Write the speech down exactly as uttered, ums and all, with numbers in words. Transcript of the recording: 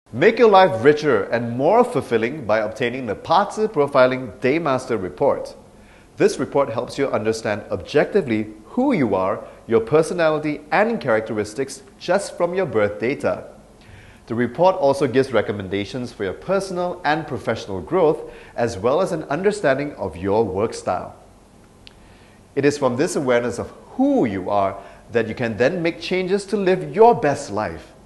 Make your life richer and more fulfilling by obtaining the BaZi Profiling Daymaster Report. This report helps you understand objectively who you are, your personality and characteristics just from your birth data. The report also gives recommendations for your personal and professional growth, as well as an understanding of your work style. It is from this awareness of who you are that you can then make changes to live your best life.